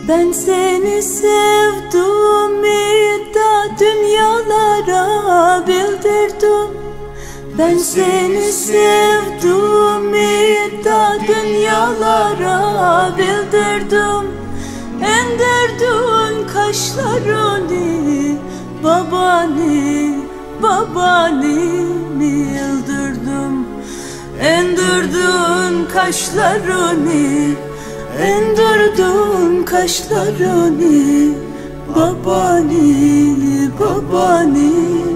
Ben seni sevdim da dünyalara bildirdim. Ben seni sevdim da dünyalara bildirdim. Endirdin kaşlarını, babani yıldırdım. Endirdin kaşlarını, endirdin kaşlarını, babani